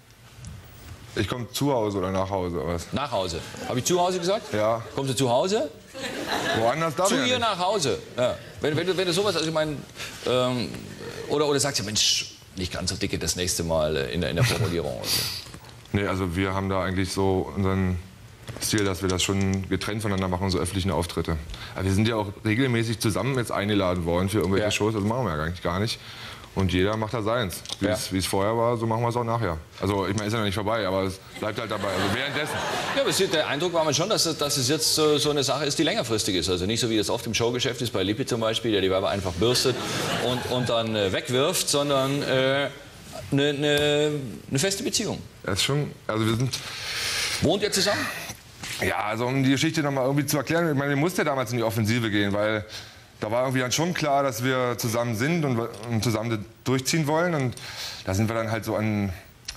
Ich komme zu Hause oder nach Hause? Oder was? Nach Hause. Habe ich zu Hause gesagt? Ja. Kommst du zu Hause? Woanders darf Zu ich ja ihr nicht. nach Hause. Ja. Wenn, wenn, du, wenn du sowas, also ich meine, ähm, oder, oder sagst du, Mensch, nicht ganz so dicke das nächste Mal in der, in der Formulierung. Nee, also wir haben da eigentlich so unseren Stil, dass wir das schon getrennt voneinander machen, so öffentlichen Auftritte. Aber wir sind ja auch regelmäßig zusammen jetzt eingeladen worden für irgendwelche ja. Shows, das machen wir ja eigentlich gar nicht. Und jeder macht da seins. Wie ja. es vorher war, so machen wir es auch nachher. Also ich meine, ist ja noch nicht vorbei, aber es bleibt halt dabei. Also währenddessen. Ja, aber der Eindruck war mir schon, dass es, dass es jetzt so, so eine Sache ist, die längerfristig ist. Also nicht so wie das oft im Showgeschäft ist, bei Lippi zum Beispiel, der die Werber einfach bürstet und, und dann äh, wegwirft, sondern eine äh, ne, ne, ne feste Beziehung. Das ist schon, also wir sind... Wohnt ihr zusammen? Ja, also um die Geschichte noch mal irgendwie zu erklären, ich meine, wir mussten ja damals in die Offensive gehen, weil da war irgendwie dann schon klar, dass wir zusammen sind und, und zusammen durchziehen wollen. Und da sind wir dann halt so an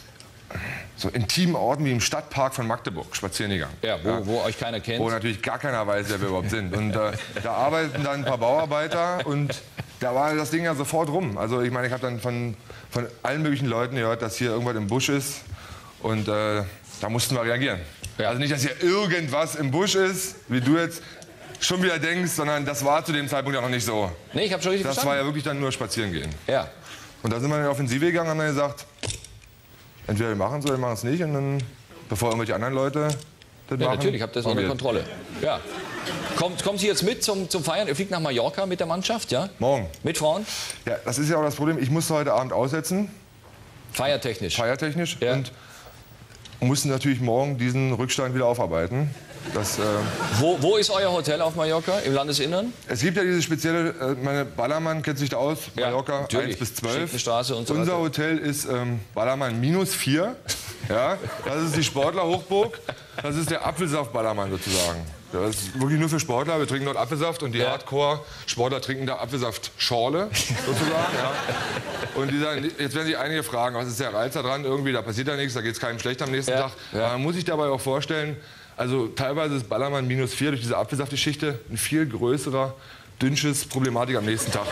so intimen Orten wie im Stadtpark von Magdeburg spazieren gegangen. Ja, wo, ja. wo euch keiner kennt. Wo natürlich gar keiner weiß, wer wir überhaupt sind. Und äh, da arbeiten dann ein paar Bauarbeiter und da war das Ding ja sofort rum. Also ich meine, ich habe dann von, von allen möglichen Leuten gehört, dass hier irgendwas im Busch ist. Und äh, da mussten wir reagieren. Ja. Also nicht, dass hier irgendwas im Busch ist, wie du jetzt schon wieder denkst, sondern das war zu dem Zeitpunkt ja noch nicht so. Nee, ich habe schon richtig Das verstanden. war ja wirklich dann nur spazieren gehen. Ja. Und da sind wir in die Offensive gegangen und haben dann gesagt, entweder wir machen es oder wir machen es nicht. Und dann, bevor irgendwelche anderen Leute das ja, machen. Natürlich, ich habe das unter Kontrolle. Ja. Kommt, kommt sie jetzt mit zum, zum Feiern? Ihr fliegt nach Mallorca mit der Mannschaft, ja? Morgen. Mit Frauen? Ja, das ist ja auch das Problem. Ich musste heute Abend aussetzen. Feiertechnisch? Feiertechnisch. Ja. Und mussten natürlich morgen diesen Rückstand wieder aufarbeiten. Das, äh wo, wo ist euer Hotel auf Mallorca? Im Landesinnern? Es gibt ja diese spezielle, äh, meine Ballermann kennt sich da aus, Mallorca ja, eins bis zwölf. Straße und so Unser weiter. Hotel ist ähm, Ballermann minus vier. Ja, das ist die Sportlerhochburg. Das ist der Apfelsaft Ballermann sozusagen. Das ist wirklich nur für Sportler. Wir trinken dort Apfelsaft und die ja. Hardcore-Sportler trinken da Apfelsaftschorle sozusagen. Ja. Und die sagen, jetzt werden sich einige fragen, was ist der Reiz da dran? Irgendwie, da passiert ja nichts, da geht es keinem schlecht am nächsten ja. Tag. Ja. Aber man muss sich dabei auch vorstellen, also teilweise ist Ballermann minus vier durch diese Apfelsaftgeschichte ein viel größerer Dünnschiss Problematik am nächsten Tag.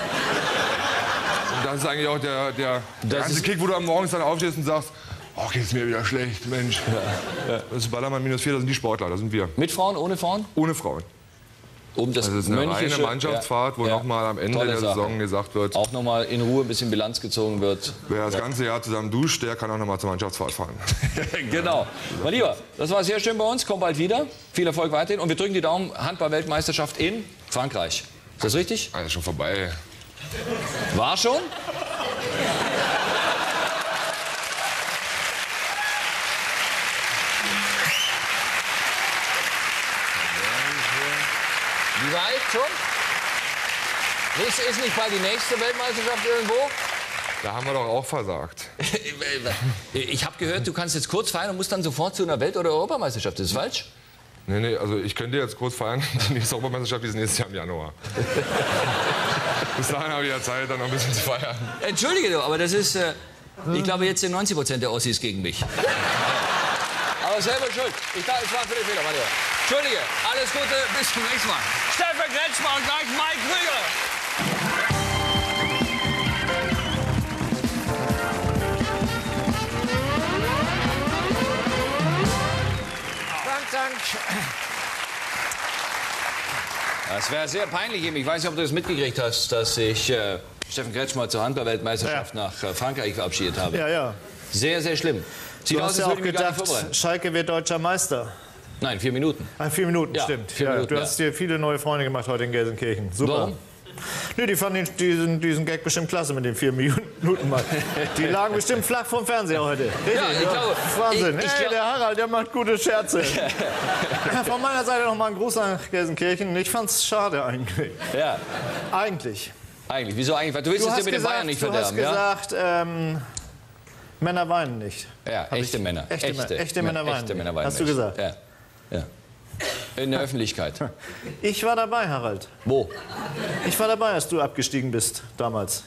Und das ist eigentlich auch der, der, der ganze Kick, wo du am Morgens dann aufstehst und sagst, oh, geht's mir wieder schlecht, Mensch. Ja. Ja. Das ist Ballermann minus vier, das sind die Sportler, das sind wir. Mit Frauen, ohne Frauen? Ohne Frauen. Um das, das ist eine reine Mannschaftsfahrt, wo ja. nochmal am Ende Tolle der Sache. Saison gesagt wird, auch nochmal in Ruhe ein bisschen Bilanz gezogen wird. Wer das ganze Jahr zusammen duscht, der kann auch nochmal zur Mannschaftsfahrt fahren. Genau. Mein Lieber, das war sehr schön bei uns. Komm bald wieder. Viel Erfolg weiterhin. Und wir drücken die Daumen. Handball-Weltmeisterschaft in Frankreich. Ist das richtig? Ah, ist schon vorbei. War schon? Wie weit schon? Ist, ist nicht mal die nächste Weltmeisterschaft irgendwo? Da haben wir doch auch versagt. Ich habe gehört, du kannst jetzt kurz feiern und musst dann sofort zu einer Welt- oder Europameisterschaft. Ist das falsch? Nee, nee, also ich könnte jetzt kurz feiern. Die nächste Europameisterschaft ist nächstes Jahr im Januar. Bis dahin habe ich ja Zeit, dann noch ein bisschen zu feiern. Entschuldige du, aber das ist, äh, ich glaube, jetzt sind neunzig Prozent der Ossis gegen mich. Aber selber schuld. Ich dachte, es war für den Fehler, mein Lieber. Entschuldige, alles Gute, bis zum nächsten Mal. Steffen Kretschmer und gleich Mike Krüger. Das wäre sehr peinlich. Ich weiß nicht, ob du das mitgekriegt hast, dass ich äh, Steffen Kretschmer zur Handball-Weltmeisterschaft ja. nach äh, Frankreich verabschiedet habe. Ja, ja. Sehr, sehr schlimm. Sieht du aus, hast ja als auch würde ich mich gar nicht gedacht, vorbereiten. Schalke wird deutscher Meister. Nein, vier Minuten. Ah, vier Minuten, ja, stimmt. Vier ja, Minuten, du ja. hast dir viele neue Freunde gemacht heute in Gelsenkirchen. Super. Warum? Nee, die fanden diesen, diesen Gag bestimmt klasse mit den vier Minuten mal. Die lagen bestimmt flach vom Fernseher heute. Richtig, Ja, ich glaube, Wahnsinn. ich- ich hey, glaub- der Harald, der macht gute Scherze. Von meiner Seite noch mal ein Gruß nach Gelsenkirchen. Ich fand's schade eigentlich. Ja, Eigentlich. eigentlich. Wieso eigentlich? Weil du willst Du es dir hast mit den gesagt, Bayern nicht du hast verderben, ja? gesagt, ähm, Männer weinen nicht. Ja, echte Männer. Echte, echte, echte Männer weinen. Echte Männer nicht. weinen Hast du nicht. gesagt? Ja. ja. In der Öffentlichkeit. Ich war dabei, Harald. Wo? Ich war dabei, als du abgestiegen bist damals.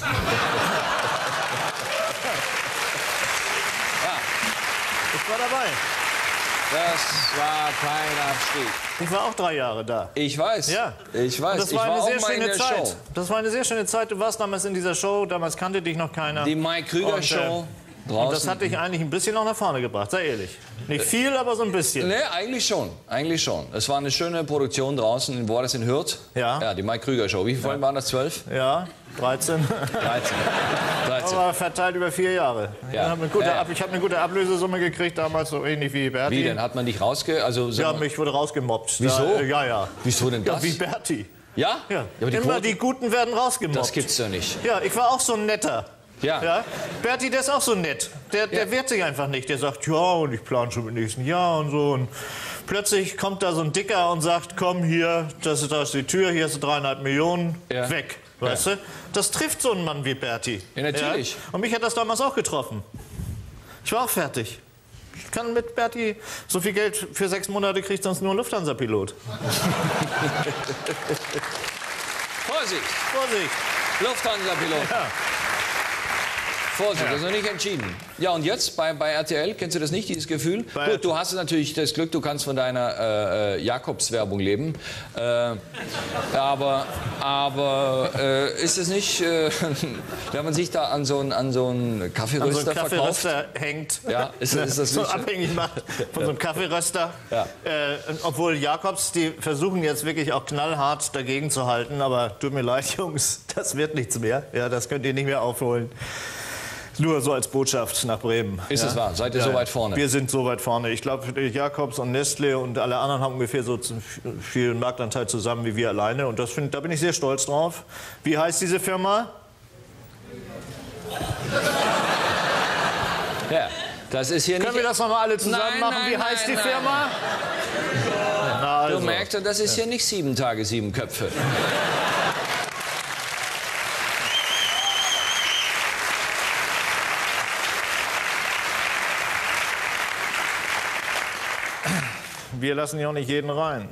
Ich war dabei. Das war kein Abstieg. Ich war auch drei Jahre da. Ich weiß. Ja. Ich weiß. Und das ich war war eine sehr auch mal in schöne der Zeit. Show. Das war eine sehr schöne Zeit. Du warst damals in dieser Show. Damals kannte dich noch keiner. Die Mike Krüger Und, äh, Show. Und Draußen. das hat dich eigentlich ein bisschen noch nach vorne gebracht, sei ehrlich. Nicht viel, aber so ein bisschen. Nee, eigentlich schon. Eigentlich schon. Es war eine schöne Produktion draußen in Wordes in Hürth. Ja. Ja, die Mike Krüger Show. Wie viele Folgen waren das? Zwölf? Ja, dreizehn. dreizehn. dreizehn. Aber verteilt über vier Jahre. Ja. Ich habe eine, gute Ja, ja. Ab- ich hab eine gute Ablösesumme gekriegt, damals so ähnlich wie Berti. Wie denn? Hat man dich rausge... Also, sag Ja, mal- mich wurde rausgemobbt. Wieso? Da, äh, ja, ja. Wieso denn Ja, das? wie Berti. Ja? Ja. aber die Immer Quote- die Guten werden rausgemobbt. Das gibt's doch nicht. Ja, ich war auch so ein Netter. Ja. Ja? Berti, der ist auch so nett. Der, der Ja. wehrt sich einfach nicht. Der sagt, ja, und ich plane schon im nächsten Jahr und so. Und plötzlich kommt da so ein Dicker und sagt, komm hier, das ist, da ist die Tür, hier hast du dreieinhalb Millionen, Ja. weg. Weißt du? Das trifft so einen Mann wie Berti. Ja, natürlich. Ja? Und mich hat das damals auch getroffen. Ich war auch fertig. Ich kann mit Berti so viel Geld für sechs Monate kriegt sonst nur ein Lufthansa-Pilot. Vorsicht! Vorsicht! Lufthansa-Pilot. Ja. Vorsicht, das ist noch nicht entschieden. Ja, und jetzt bei, bei R T L, kennst du das nicht, dieses Gefühl? Bei Gut, du hast natürlich das Glück, du kannst von deiner äh, äh, Jakobs-Werbung leben. Äh, aber aber äh, ist es nicht, äh, wenn man sich da an so einen an so einen An so Kaffeeröster einen verkauft? Kaffeeröster hängt. Ja, ist- ist das so nicht- abhängig macht von so einem Kaffeeröster. Ja. Äh, obwohl Jakobs, die versuchen jetzt wirklich auch knallhart dagegen zu halten. Aber tut mir leid, Jungs, das wird nichts mehr. Ja, das könnt ihr nicht mehr aufholen. Nur so als Botschaft nach Bremen. Ist ja? es wahr? Seid ihr so weit vorne? Wir sind so weit vorne. Ich glaube, Jakobs und Nestle und alle anderen haben ungefähr so zu- viel Marktanteil zusammen wie wir alleine. Und das find, da bin ich sehr stolz drauf. Wie heißt diese Firma? Ja, das ist hier Können nicht... wir das nochmal alle zusammen Nein, machen? nein, Wie heißt nein, die nein. Firma? Na, also. Du merkst, das ist hier nicht sieben Tage, sieben Köpfe. Wir lassen ja auch nicht jeden rein.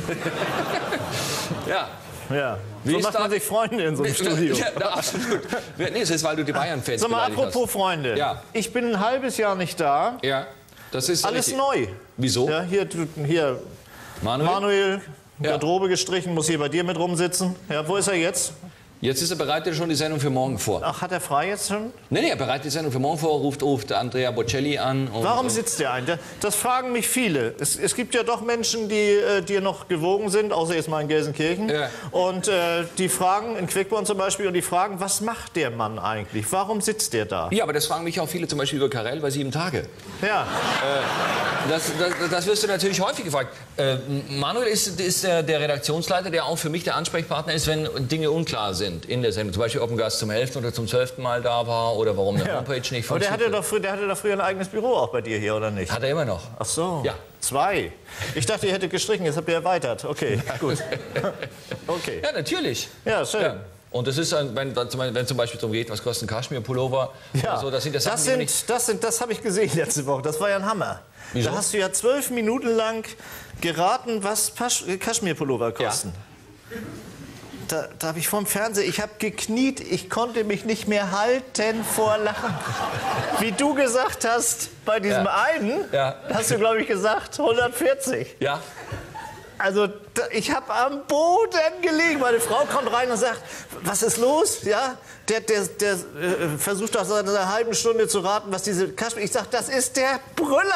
Ja. Ja. Wie so ist macht da- man sich Freunde in so einem Studio. Ja, na, absolut. Nee, das ist, weil du die Bayern-Fans Sag mal, beleidigt apropos hast. Freunde. Ja. Ich bin ein halbes Jahr nicht da. Ja, das ist Alles richtig. neu. Wieso? Ja, hier, hier Manuel? Manuel, Ja. Garderobe gestrichen, muss hier bei dir mit rumsitzen. Ja, wo ist er jetzt? Jetzt ist er bereitet schon die Sendung für morgen vor. Ach, hat er frei jetzt schon? Nee, nee, er bereitet die Sendung für morgen vor, ruft, ruft Andrea Bocelli an. Und, Warum und, sitzt der ein? Der- Das fragen mich viele. Es, es gibt ja doch Menschen, die äh, dir noch gewogen sind, außer jetzt mal in Gelsenkirchen. Ja. Und äh, die fragen, in Quickborn zum Beispiel, und die fragen, was macht der Mann eigentlich? Warum sitzt der da? Ja, aber das fragen mich auch viele, zum Beispiel über Karel bei sieben Tage. Ja. Das, das, das wirst du natürlich häufig gefragt. Äh, Manuel ist, ist der, der Redaktionsleiter, der auch für mich der Ansprechpartner ist, wenn Dinge unklar sind in der Sendung. Zum Beispiel, ob ein Gast zum elften oder zum zwölften Mal da war oder warum eine Ja. Homepage nicht Aber der funktioniert. hatte, doch früher, der hatte doch früher ein eigenes Büro auch bei dir hier, oder nicht? Hat er immer noch. Ach so. Ja. Zwei. Ich dachte, ihr hättet gestrichen, jetzt habt ihr erweitert. Okay, gut. Okay. Ja, natürlich. Ja, schön. Ja. Und das ist, ein, wenn, wenn zum Beispiel darum geht, was kostet ein Kaschmir-Pullover Ja, oder so, das sind das Sachen, das, die man sind, nicht... das, sind, das habe ich gesehen letzte Woche. Das war ja ein Hammer. Wieso? Da hast du ja zwölf Minuten lang geraten, was Pasch Kaschmirpullover kosten. Da, da habe ich vorm Fernseher, ich habe gekniet, ich konnte mich nicht mehr halten vor Lachen. Wie du gesagt hast, bei diesem Ja. einen, Ja. hast du, glaube ich, gesagt, hundertvierzig. Ja? Also da, ich habe am Boden gelegen. Meine Frau kommt rein und sagt, was ist los? Ja, der, der, der äh, versucht doch seit einer halben Stunde zu raten, was diese Kaschmir... Ich sage, das ist der Brüller.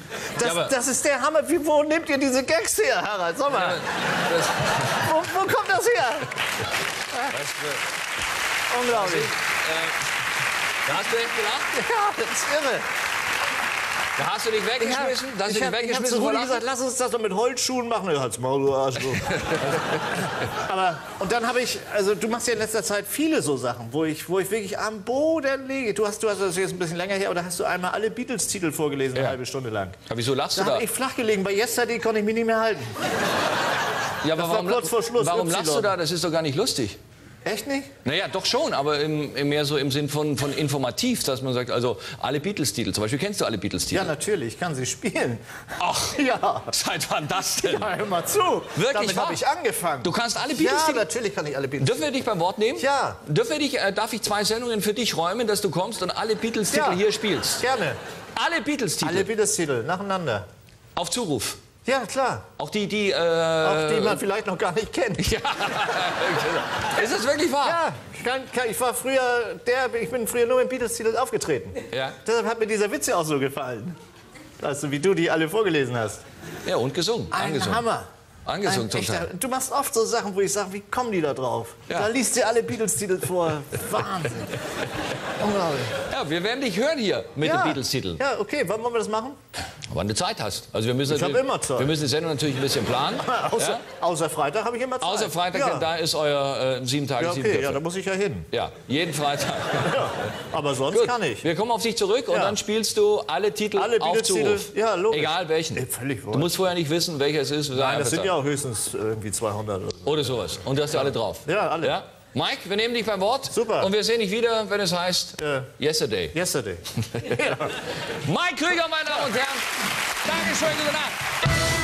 Das, Ja, das ist der Hammer. Wie, wo nehmt ihr diese Gags her, Harald? Sag mal. Ja, das, wo, wo kommt das her? das, Unglaublich. äh, da hast du echt gelacht? Ja, das ist irre. Da hast du dich weggeschmissen? Da hast du ich dich habe hab weggeschmissen zu vor Rudi Lachen? gesagt, lass uns das doch mit Holzschuhen machen. Ja, halt's Maul, du Arschloch. Aber, und dann habe ich, also du machst ja in letzter Zeit viele so Sachen, wo ich, wo ich wirklich am Boden liege. Du hast, du hast das jetzt ein bisschen länger her, aber da hast du einmal alle Beatles-Titel vorgelesen, eine Ja. halbe Stunde lang. Aber wieso lachst Da du da? habe ich flach gelegen. Bei Yesterday konnte ich mich nicht mehr halten. Ja, aber das war warum, kurz vor Schluss, warum Y. lachst du da? Das ist doch gar nicht lustig. Echt nicht? Naja, doch schon, aber im, im mehr so im Sinn von, von informativ, dass man sagt, also alle Beatles-Titel, zum Beispiel kennst du alle Beatles-Titel? Ja, natürlich, ich kann sie spielen. Ach, Ja. seit wann das denn? Ja, hör mal zu. Wirklich Damit wahr? habe ich angefangen. Du kannst alle Ja, Beatles-Titel? natürlich kann ich alle Beatles. Dürfen wir dich beim Wort nehmen? Ja. Dürfen wir dich, äh, darf ich zwei Sendungen für dich räumen, dass du kommst und alle Beatles-Titel Ja. hier spielst? Gerne. Alle Beatles-Titel? Alle Beatles-Titel, nacheinander. Auf Zuruf? Ja, klar. Auch die, die... Äh, Auch die man vielleicht noch gar nicht kennt. Ja, ist das wirklich wahr? Ja, ich, kann, kann, ich war früher, der, ich bin früher nur mit Beatles-Titeln aufgetreten. Ja. Deshalb hat mir dieser Witz ja auch so gefallen. Weißt du, wie du die alle vorgelesen hast. Ja, und gesungen. Ein angesungen. Hammer. Angesungen Ein zum echter, Teil. du machst oft so Sachen, wo ich sage, wie kommen die da drauf? Ja. Da liest dir alle Beatles-Titel vor. Wahnsinn. Unglaublich. Ja, wir werden dich hören hier mit Ja. den Beatles-Titeln. Ja, okay, wann wollen wir das machen? Wann du Zeit hast. Also wir müssen Ich hab natürlich- immer Zeit. Wir müssen die Sendung natürlich ein bisschen planen. Außer, ja? außer Freitag habe ich immer Zeit. Außer Freitag, ja. denn da ist euer äh, sieben Tage, Ja, sieben okay, ja, Köpfe. da muss ich ja hin. Ja, jeden Freitag. Ja, aber sonst Gut, kann ich. wir kommen auf dich zurück und Ja. dann spielst du alle Titel Alle auf Beatles-Titel, Zuruf. ja, logisch. Egal welchen. Ey, völlig Du wurscht. musst vorher nicht wissen, welcher es ist. Nein, das sind ja auch höchstens irgendwie zweihundert oder so. Oder sowas. Und du hast ja alle drauf. Ja, alle. Ja? Mike, wir nehmen dich beim Wort. Super. Und wir sehen dich wieder, wenn es heißt Ja. Yesterday. Yesterday. Mike Krüger, meine Damen und Herren. Dankeschön, gute Nacht.